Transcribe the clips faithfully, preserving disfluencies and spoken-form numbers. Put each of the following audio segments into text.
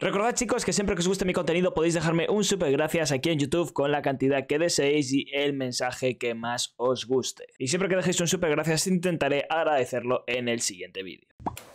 Recordad, chicos, que siempre que os guste mi contenido podéis dejarme un super gracias aquí en YouTube con la cantidad que deseéis y el mensaje que más os guste. Y siempre que dejéis un super gracias intentaré agradecerlo en el siguiente vídeo.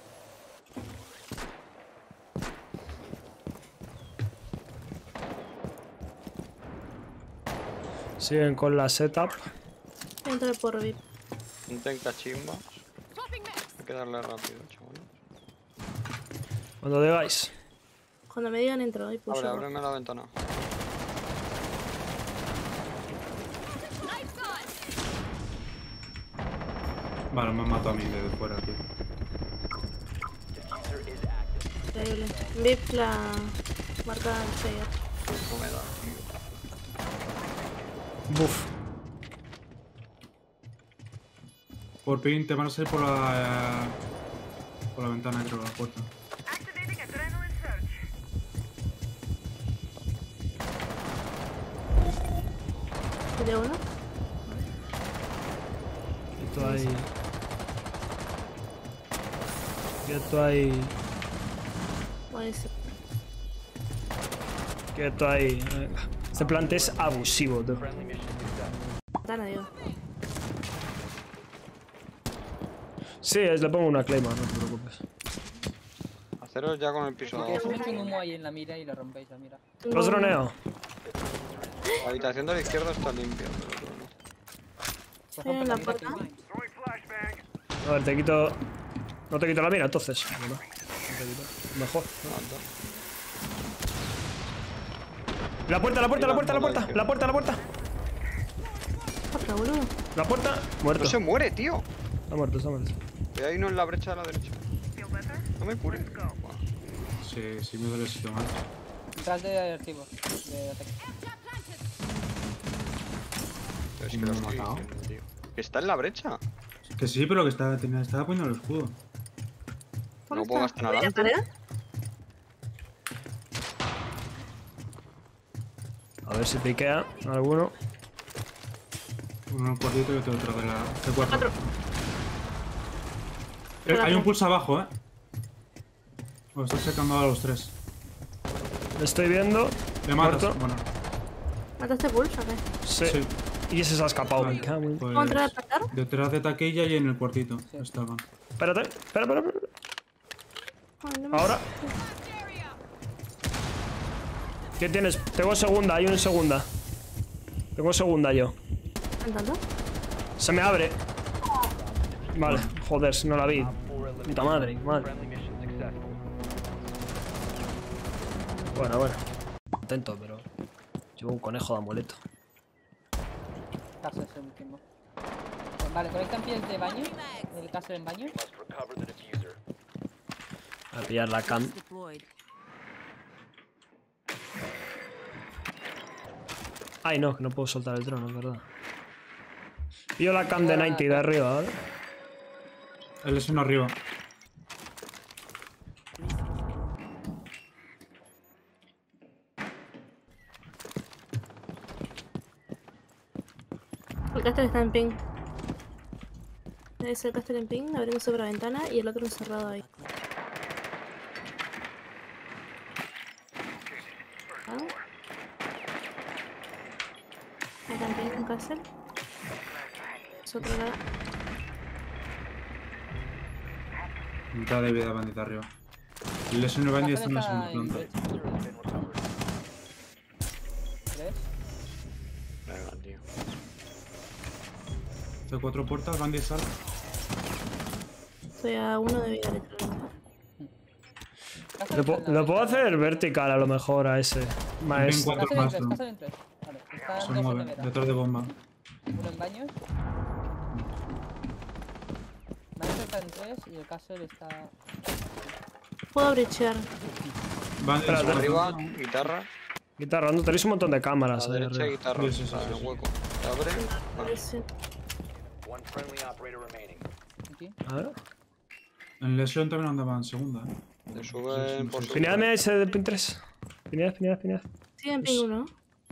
Siguen con la setup. Entra por V I P. Intenten cachimbas. Hay que darle rápido, chaval. Cuando digáis. Cuando me digan entro y push. Abre, ábreme la ventana. Vale, me han matado a mí desde fuera, tío. Increíble. V I P la marca el player. No me da. Buf. Por pin te van a salir por la... Eh, por la ventana, creo, la puerta. ¿De uno? Quieto ahí. Quieto ahí. Buenísimo. Quieto ahí. Venga. Este plante es abusivo, tú. Gana, digo. Sí, es, le pongo una claymore, no te preocupes. Haceros ya con el piso de Que abajo. se mete un humo ahí en la mira y lo rompéis la mira. Los droneo. La habitación de la izquierda está limpia, pero tú no. Pues Sí, en la rompe puerta. mira. A ver, te quito... No te quito la mira, entonces. Bueno, no te quito. Mejor. Anda. La puerta, la puerta, la puerta, la puerta. La puerta, la puerta. Otra, boludo. La puerta. Muerto. No se muere, tío. Está muerto, está muerto. Y hay uno en la brecha de la derecha. No me cure. Buah. Sí, sí me duele el sitio mal. Detrás de archivos. De ataque. Pero es ¿Y que me lo lo estoy han matado? diciendo, tío. Que está en la brecha. Que sí, pero que estaba, tenía, estaba poniendo el escudo. No puedo gastar nada. ¿Media pared? A ver si piquea alguno. Uno en el cuartito y otro detrás de la C cuatro. Cuatro. Eh, hay un pulso abajo, eh. Os estoy sacando a los tres. Le estoy viendo. Le matas. Muerto. Bueno, ¿Mataste pulso o qué? Sí. sí. Y ese se ha escapado. Vale, Me cago en- pues, ¿Puedo entrar a plantar? detrás de taquilla y en el cuartito. Estaban. Espérate. Espera, espera, espera. Ay, no me- Ahora. ¿Qué tienes? Tengo segunda, hay una en segunda. Tengo segunda yo. ¿Plantando? Se me abre. Vale, joder, si no la vi. Puta madre, madre. Bueno, bueno. Intento, pero llevo un conejo de amuleto. Cárcel es el último. Vale, conectan pies de baño. El cárcel en baño. Voy a pillar la cam. Ay, no, que no puedo soltar el dron, es verdad. Pillo la cam de noventa de arriba, ¿vale? El S uno arriba. El caster está en ping. Ese caster en ping, abriendo sobre la ventana y el otro encerrado ahí. Ah. Acá en ping, en caster. Es otro lado. Mitad de vida bandita arriba. El S uno bandit está en la segunda planta. ¿Tres? Venga, tío. C cuatro puertas, bandit sal. Estoy a uno de vida literalmente. Lo, po- lo puedo hacer vertical a lo mejor a ese Ven maestro. cuatro Cárcel en más. tres, ¿No? cárcel en tres. Vale, están Se dos en mueve. nevera. Detrás de bomba. Uno en baños. Maestro está en tres y el cárcel está... Puedo brechear. Bandit Espérate. sal. Arriba, guitarra. Guitarra, no tenéis un montón de A cámaras la ahí derecha, arriba. guitarra. Sí, sí, sí, Está en sí, el hueco. ¿Se abre? Vale. Ese. Aquí. A ver. En el S uno también andaba en segunda, eh. Le suben por su... Pineadme ese de pin tres. Pinead, pinead, pinead. Sigue en ping uno.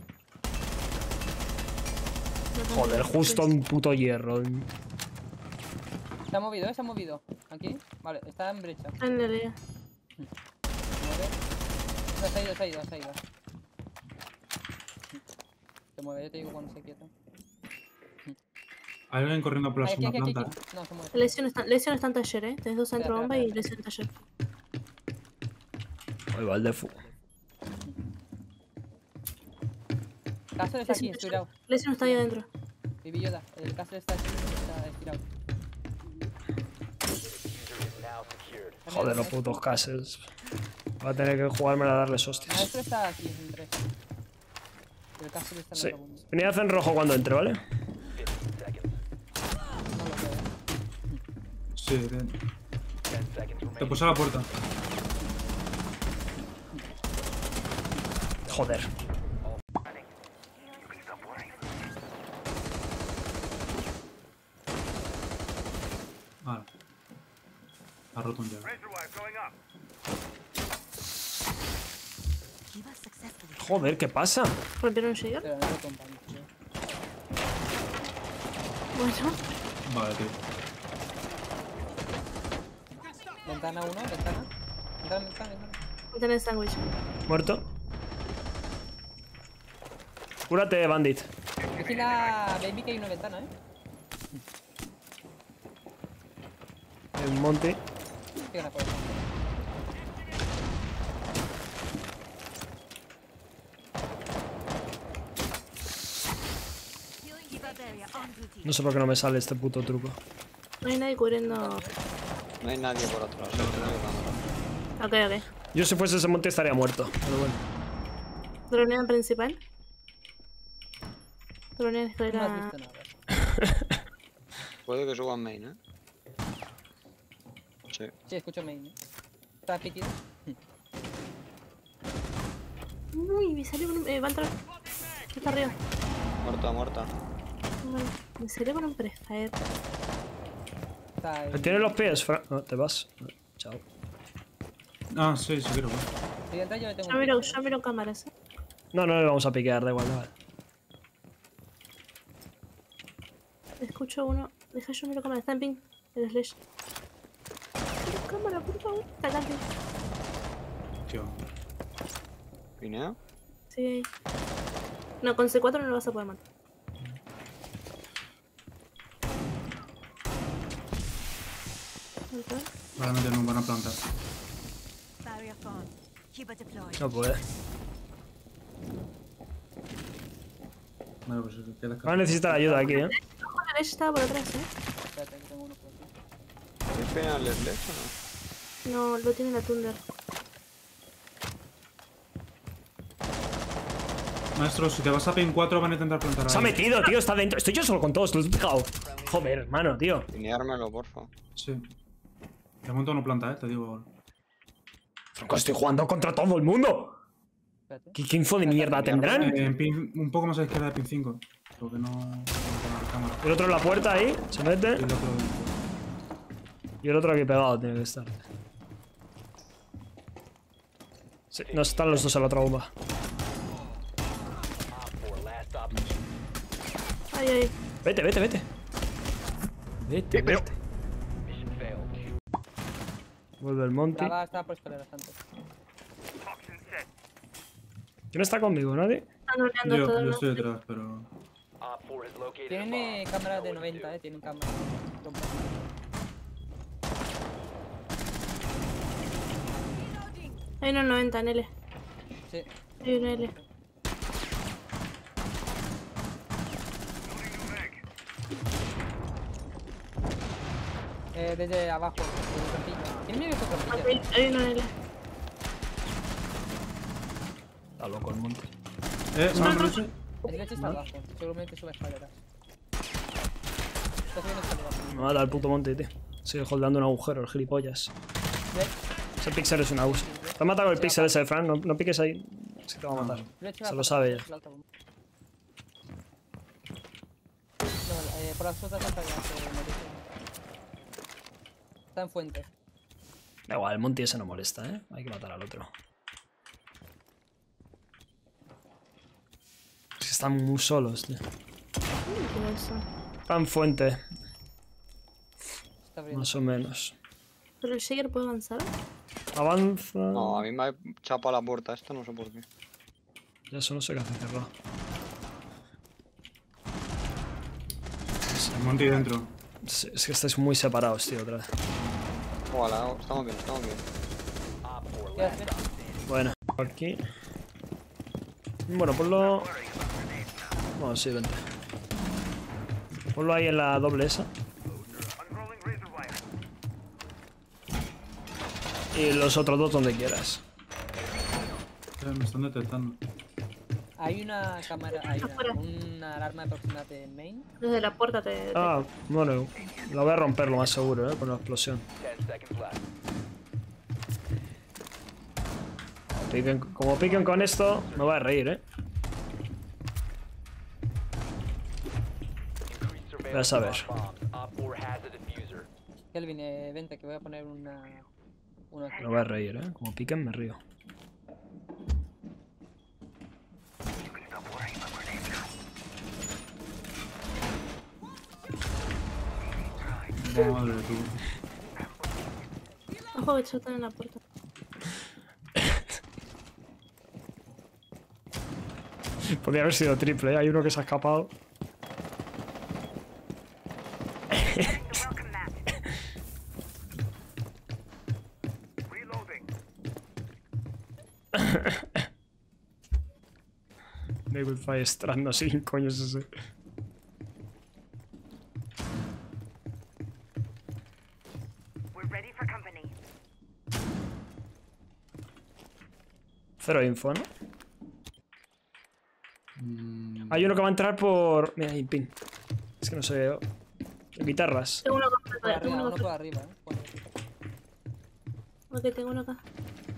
Joder, justo un puto hierro. Se ha movido, ¿eh? Se ha movido. Aquí. Vale, está en brecha. Está en la lea. Mueve. ido, se ha ido, se ha ido, se ha ido. Se mueve, yo te digo cuando se quieta. Hay alguien corriendo por la Ay, aquí, segunda aquí, aquí, planta. aquí. No, se mueve. Lesión está, Lesión está en taller, eh. Tenés dos centro Espera, bomba espera, y lesión en taller. Ahí va el defu. Castle está aquí, estirado. Lesión está ahí adentro. Baby Yoda, el Castle está aquí, está estirado. Joder, los putos castles. Voy a tener que jugármela a darles hostias. Maestro está aquí, en tres. El Castle está en Sí. la segunda. Venid en rojo cuando entre, ¿vale? No lo veo. Sí, te, te puse a la puerta. Joder. Vale. Ha roto un llave. Joder, ¿qué pasa? ¿Rompieron un Shaker? Pero no lo compramos, tío. Bueno. Vale, tío. Ventana uno, ventana. Ventana, ventana, ventana. Tenés sándwich. Muerto. Cúrate, bandit. Vigila, baby, que hay una ventana, eh. El monte. Tiene una puerta. No sé por qué no me sale este puto truco. No hay nadie cubriendo. No hay nadie por otro lado. Solo tengo que Ok, ok. Yo si fuese ese monte estaría muerto. Pero bueno. Dronea principal. Dronea en No has escalera. visto nada. Puede que suban main, eh. Sí. Sí, escucho main, eh. Está piquido. Uy, me salió con un. Eh, va a entrar. Está arriba. Muerta, muerta. Bueno, me salió con un prefire. Está ahí. ¿Tiene los pies, Fran? No, te vas. Chao. Ah, sí, sí quiero. Si entra yo le tengo Yo un miro, pico, yo miro cámaras, eh. No, no le vamos a piquear, da igual, da igual. Escucho uno. Deja yo miro cámara. Está en ping. El slash. Miro cámara, por favor. Está acá, tío. Tío. ¿Pineo? Sí, ahí. No, con C cuatro no lo vas a poder matar. Otra. Van a meterme, van a plantar. No puede. Vale, pues queda Va a necesitar ayuda aquí, eh. Ojo, la leche estaba por atrás, eh. Espérate, que tengo uno por aquí. ¿Quieres pegar el slash o no? No, lo tiene la Thunder. Maestro, si te vas a pin cuatro van a intentar plantar Se ha ahí. metido, tío, está dentro. Estoy yo solo con todos, lo he picado. Joder, hermano, tío. Pineármelo, porfa. Sí. De momento no planta, eh, te digo. Tronco, estoy jugando contra todo el mundo. Espérate. ¿Qué, qué info de mierda tendrán? Eh, en pin, un poco más a la izquierda de pin cinco. Porque no. No tengo la cámara. El otro en la puerta ahí, se Y mete. el otro. Y el otro aquí pegado tiene que estar. Sí, no están los dos en la otra bomba. Ay, ay. Vete, vete, vete. Vete, pero- vete. Vuelve el Monty. Estaba, estaba por escaleras antes. ¿Quién está conmigo? ¿Nadie? Están horneando Yo, todo. yo ¿no? estoy detrás, pero. Tienen eh, cámara de noventa, eh. Tienen cámara. Hay unos noventa en L. Sí. Hay un L. Eh, desde abajo, desde trampilla. ¿Quién me ha visto trampilla? Hay, hay uno en L. Está loco el Monty. Eh, maestro, ese. El leche está abajo. Seguramente sube escaleras. Está subiendo escaleras. Me va a dar el puto Monty, tío. Sigue holdeando un agujero, el gilipollas. ¿Ves? Ese pixel es un abuso. Te ha matado el pixel ese, Fran. No, no piques ahí. Si te va a matar. Leche Se va lo a sabe pasar ya. la alta bomba. No, eh, por las otras escaleras. eh, me dice. Está en fuente. Da igual, el Monty ese no molesta, ¿eh? Hay que matar al otro. Es que están muy solos, tío. ¿Qué es eso? Pan fuente, Está abriendo. más o menos. ¿Pero el Shaker puede avanzar? Avanza. No, a mí me ha chapado la puerta esto, no sé por qué. Ya eso no sé qué hace cerrado. Monty dentro. Es, es que estáis muy separados, tío, otra vez. Ojalá, estamos bien, estamos bien. ¿Qué haces? Bueno, por aquí. Bueno, ponlo. No, sí, vente. Ponlo ahí en la doble esa. Y los otros dos donde quieras. Eh, Me están detectando. Hay una cámara, hay Afuera. una, una alarma de proximidad en main. Desde la puerta te... te- Ah, bueno, la voy a romper lo más seguro, ¿eh? Con la explosión. Piquen- como piquen con esto, me voy a reír, ¿eh? Vas a ver. Kelvin, eh, vente que voy a poner una... Uno aquí. Me voy a reír, ¿eh? Como piquen, me río. Madre tú. Ojo, que chotan en la puerta. Podría haber sido triple, ¿eh? Hay uno que se ha escapado. David Fire Strand, no sé quién coño es ese. Cero info, ¿no? Mm, Hay uno que va a entrar por... Mira, ahí, ping. Es que no sé... Guitarras. Tengo uno Por acá. Tengo arriba, uno uno acá. por arriba, eh. Por arriba. Ok, tengo uno acá.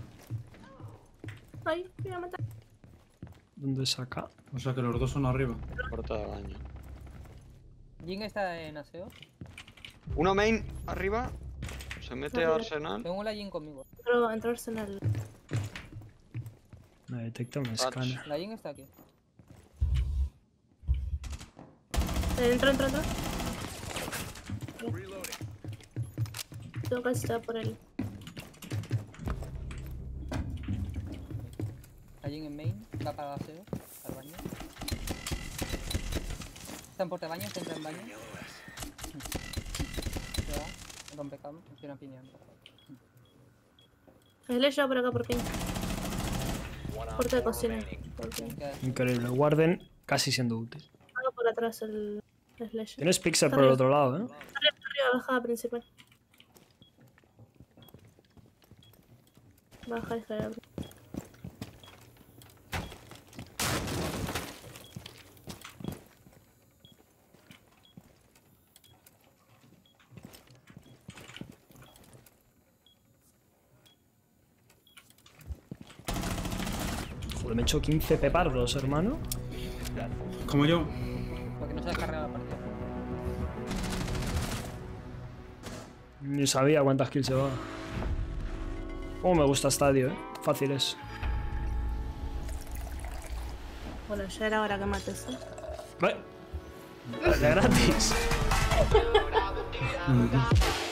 Ay, me voy a matar. ¿Dónde es acá? O sea que los dos son arriba. Puerta de baño. Jing está en aseo. Uno main, arriba. Se mete a Arriba. Arsenal. Tengo la Jing conmigo. Entró, entró Arsenal. Me detecta un Touch. escáner. La Jing está aquí. Eh, Entró, entró, entró. Tengo que estar por él. La Jing en main. Va para aseo. Al baño. Está en puerta de baño, está entra en baño. Se va. Rompe cam. Estoy piñando. El he llevado por acá por pin. Puerta de cocina. Por pin. Increíble. Warden casi siendo útil. Hago por atrás el, el slash. Tienes Pixel por el otro lado, ¿eh? Arriba, bajada principal. Baja esta de abrir. Joder, me he hecho quince pepardos, hermano. Como yo. Porque no se ha descargado la partida. Ni sabía cuántas kills llevaba. Oh, me gusta estadio, ¿eh? Fácil es. Bueno, ya era hora que mates, ¿eh? Vale. De gratis. Mm.